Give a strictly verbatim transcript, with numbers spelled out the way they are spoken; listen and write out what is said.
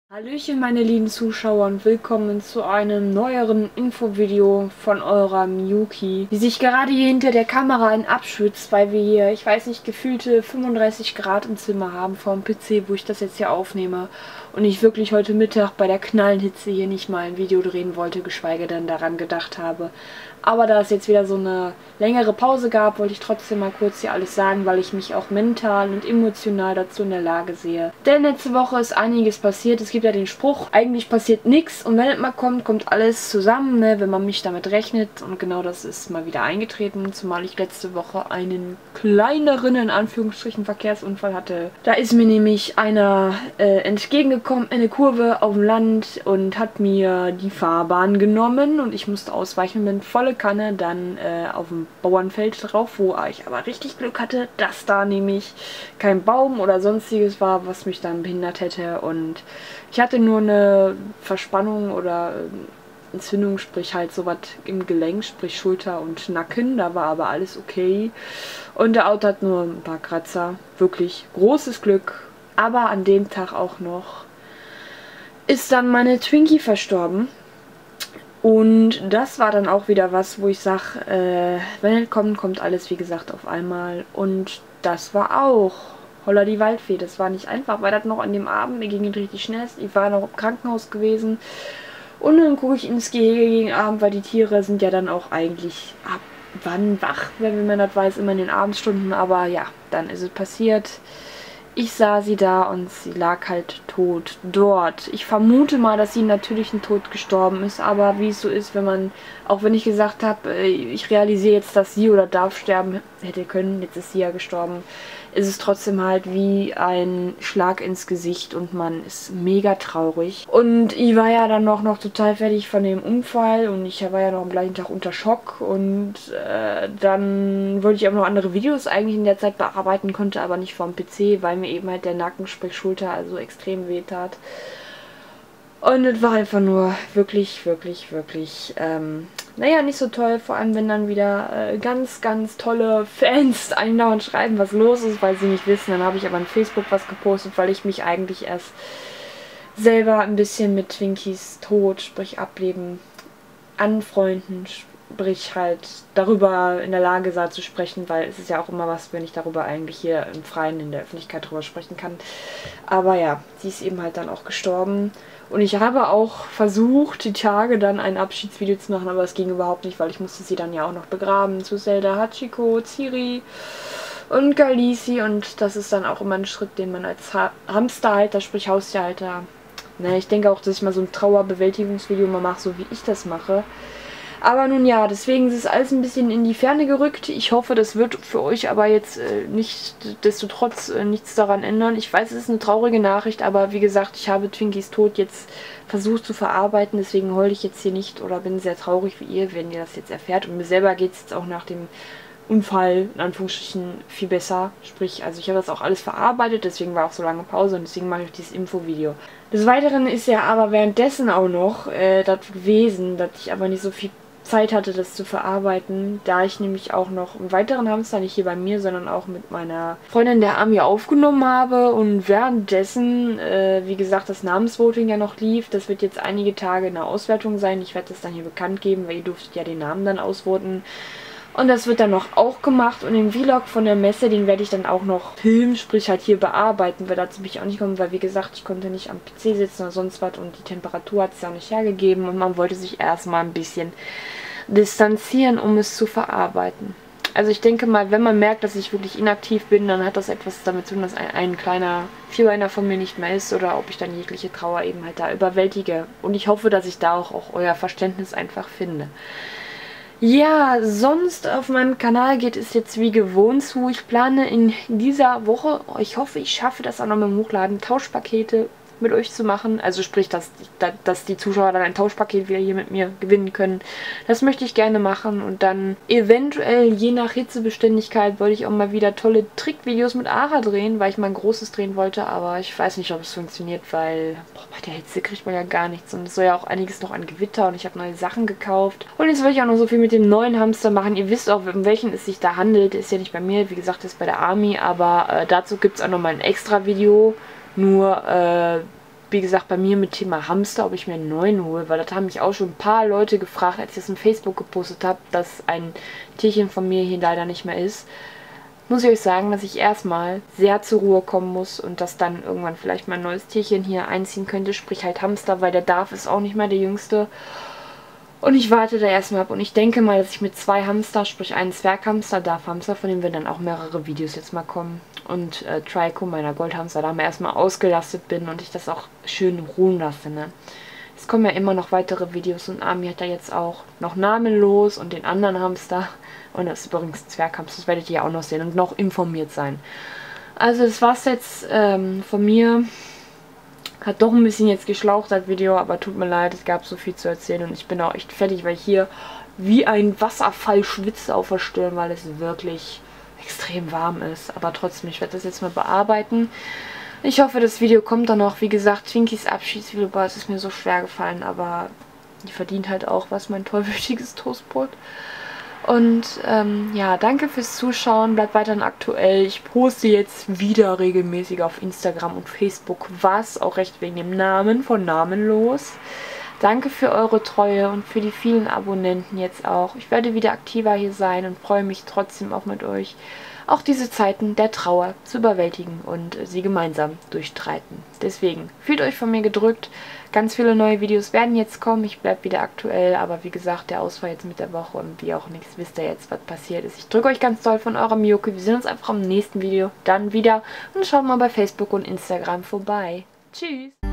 Hallöchen meine lieben Zuschauer und willkommen zu einem neueren Infovideo von eurer Miyuki, die sich gerade hier hinter der Kamera in abschwitzt, weil wir hier, ich weiß nicht, gefühlte fünfunddreißig Grad im Zimmer haben vorm P C, wo ich das jetzt hier aufnehme und ich wirklich heute Mittag bei der Knallenhitze hier nicht mal ein Video drehen wollte, geschweige denn daran gedacht habe. Aber da es jetzt wieder so eine längere Pause gab, wollte ich trotzdem mal kurz hier alles sagen, weil ich mich auch mental und emotional dazu in der Lage sehe. Denn letzte Woche ist einiges passiert. Es gibt ja den Spruch, eigentlich passiert nichts und wenn es mal kommt, kommt alles zusammen, ne, wenn man mich damit rechnet. Und genau das ist mal wieder eingetreten, zumal ich letzte Woche einen kleineren, in Anführungsstrichen, Verkehrsunfall hatte. Da ist mir nämlich einer äh, entgegengekommen in eine Kurve auf dem Land und hat mir die Fahrbahn genommen und ich musste ausweichen mit volle Kanne dann äh, auf dem Bauernfeld drauf, wo ich aber richtig Glück hatte, dass da nämlich kein Baum oder sonstiges war, was mich dann behindert hätte. Und ich hatte nur eine Verspannung oder äh, Entzündung, sprich halt sowas im Gelenk, sprich Schulter und Nacken. Da war aber alles okay. Und der Auto hat nur ein paar Kratzer. Wirklich großes Glück. Aber an dem Tag auch noch ist dann meine Twinkie verstorben. Und das war dann auch wieder was, wo ich sage, äh, wenn es kommt, kommt alles, wie gesagt, auf einmal. Und das war auch holla die Waldfee. Das war nicht einfach, weil das noch an dem Abend, mir ging es richtig schnell. Ich war noch im Krankenhaus gewesen. Und dann gucke ich ins Gehege gegen Abend, weil die Tiere sind ja dann auch eigentlich ab wann wach, wenn man das weiß, immer in den Abendstunden. Aber ja, dann ist es passiert. Ich sah sie da und sie lag halt tot dort. Ich vermute mal, dass sie natürlich ein Tod gestorben ist, aber wie es so ist, wenn man, auch wenn ich gesagt habe, ich realisiere jetzt, dass sie oder darf sterben hätte können, jetzt ist sie ja gestorben, ist es trotzdem halt wie ein Schlag ins Gesicht und man ist mega traurig. Und ich war ja dann noch, noch total fertig von dem Unfall und ich war ja noch am gleichen Tag unter Schock und äh, dann wollte ich auch noch andere Videos eigentlich in der Zeit bearbeiten, konnte aber nicht vom P C, weil mir eben halt der Nacken, sprich Schulter, also extrem weh tat. Und es war einfach nur wirklich, wirklich, wirklich, ähm, naja, nicht so toll. Vor allem, wenn dann wieder äh, ganz, ganz tolle Fans andauernd schreiben, was los ist, weil sie nicht wissen. Dann habe ich aber an Facebook was gepostet, weil ich mich eigentlich erst selber ein bisschen mit Twinkies Tod, sprich Ableben, anfreunden, sprich halt darüber in der Lage sah zu sprechen, weil es ist ja auch immer was, wenn ich darüber eigentlich hier im Freien in der Öffentlichkeit drüber sprechen kann. Aber ja, sie ist eben halt dann auch gestorben. Und ich habe auch versucht, die Tage dann ein Abschiedsvideo zu machen, aber es ging überhaupt nicht, weil ich musste sie dann ja auch noch begraben. Zu Zelda, Hachiko, Ciri und Galisi. Und das ist dann auch immer ein Schritt, den man als ha Hamsterhalter, sprich Haustierhalter, ne, ich denke auch, dass ich mal so ein Trauerbewältigungsvideo mal mache, so wie ich das mache. Aber nun ja, deswegen ist es alles ein bisschen in die Ferne gerückt. Ich hoffe, das wird für euch aber jetzt äh, nicht destotrotz äh, nichts daran ändern. Ich weiß, es ist eine traurige Nachricht, aber wie gesagt, ich habe Twinkies Tod jetzt versucht zu verarbeiten. Deswegen heule ich jetzt hier nicht oder bin sehr traurig wie ihr, wenn ihr das jetzt erfährt. Und mir selber geht es jetzt auch nach dem Unfall, in Anführungsstrichen, viel besser. Sprich, also ich habe das auch alles verarbeitet, deswegen war auch so lange Pause und deswegen mache ich dieses Infovideo. Des Weiteren ist ja aber währenddessen auch noch äh, das gewesen, dass ich aber nicht so viel Zeit hatte, das zu verarbeiten, da ich nämlich auch noch einen weiteren Hamster, nicht hier bei mir, sondern auch mit meiner Freundin der Ami aufgenommen habe und währenddessen, äh, wie gesagt, das Namensvoting ja noch lief. Das wird jetzt einige Tage in der Auswertung sein. Ich werde das dann hier bekannt geben, weil ihr durftet ja den Namen dann ausvoten. Und das wird dann noch auch gemacht und den Vlog von der Messe, den werde ich dann auch noch filmen, sprich halt hier bearbeiten, weil dazu bin ich auch nicht gekommen, weil wie gesagt, ich konnte nicht am P C sitzen oder sonst was und die Temperatur hat es ja auch nicht hergegeben und man wollte sich erstmal ein bisschen distanzieren, um es zu verarbeiten. Also ich denke mal, wenn man merkt, dass ich wirklich inaktiv bin, dann hat das etwas damit zu tun, dass ein, ein kleiner Vierbeiner von mir nicht mehr ist oder ob ich dann jegliche Trauer eben halt da überwältige. Und ich hoffe, dass ich da auch, auch euer Verständnis einfach finde. Ja, sonst auf meinem Kanal geht es jetzt wie gewohnt zu. Ich plane in dieser Woche, ich hoffe, ich schaffe das auch noch mit dem Hochladen, Tauschpakete mit euch zu machen. Also sprich, dass, dass die Zuschauer dann ein Tauschpaket wieder hier mit mir gewinnen können. Das möchte ich gerne machen und dann eventuell, je nach Hitzebeständigkeit, wollte ich auch mal wieder tolle Trickvideos mit Ara drehen, weil ich mal ein großes drehen wollte, aber ich weiß nicht, ob es funktioniert, weil boah, bei der Hitze kriegt man ja gar nichts und es soll ja auch einiges noch an Gewitter und ich habe neue Sachen gekauft. Und jetzt will ich auch noch so viel mit dem neuen Hamster machen. Ihr wisst auch, um welchen es sich da handelt. Ist ja nicht bei mir, wie gesagt, ist bei der Army, aber äh, dazu gibt es auch noch mal ein extra Video. Nur, äh, wie gesagt, bei mir mit Thema Hamster, ob ich mir einen neuen hole, weil das haben mich auch schon ein paar Leute gefragt, als ich das in Facebook gepostet habe, dass ein Tierchen von mir hier leider nicht mehr ist. Muss ich euch sagen, dass ich erstmal sehr zur Ruhe kommen muss und dass dann irgendwann vielleicht mein neues Tierchen hier einziehen könnte, sprich halt Hamster, weil der Darf ist auch nicht mehr der Jüngste. Und ich warte da erstmal ab und ich denke mal, dass ich mit zwei Hamster, sprich einen Zwerghamster, Darf-Hamster, von dem wir dann auch mehrere Videos jetzt mal kommen, und äh, Trico, meiner Goldhamster, da mal erstmal ausgelastet bin und ich das auch schön ruhen lasse, ne? Es kommen ja immer noch weitere Videos und Ami hat da jetzt auch noch Namenlos und den anderen Hamster. Und das ist übrigens ein Zwerghamster, das werdet ihr ja auch noch sehen und noch informiert sein. Also das war's jetzt ähm, von mir. Hat doch ein bisschen jetzt geschlaucht, das Video, aber tut mir leid, es gab so viel zu erzählen und ich bin auch echt fertig, weil ich hier wie ein Wasserfall schwitze auf der Stirn, weil es wirklich extrem warm ist. Aber trotzdem, ich werde das jetzt mal bearbeiten. Ich hoffe, das Video kommt dann noch. Wie gesagt, Twinkies Abschiedsvideo, boah, es ist mir so schwer gefallen, aber die verdient halt auch was, mein tollwütiges Toastbrot. Und ähm, ja, danke fürs Zuschauen, bleibt weiterhin aktuell. Ich poste jetzt wieder regelmäßig auf Instagram und Facebook was, auch recht wegen dem Namen von Namenlos. Danke für eure Treue und für die vielen Abonnenten jetzt auch. Ich werde wieder aktiver hier sein und freue mich trotzdem auch mit euch, auch diese Zeiten der Trauer zu überwältigen und sie gemeinsam durchstreiten. Deswegen, fühlt euch von mir gedrückt. Ganz viele neue Videos werden jetzt kommen. Ich bleibe wieder aktuell, aber wie gesagt, der Ausfall jetzt mit der Woche und wie auch nichts, wisst ihr jetzt, was passiert ist. Ich drücke euch ganz doll von eurer Miyuki. Wir sehen uns einfach im nächsten Video dann wieder und schaut mal bei Facebook und Instagram vorbei. Tschüss!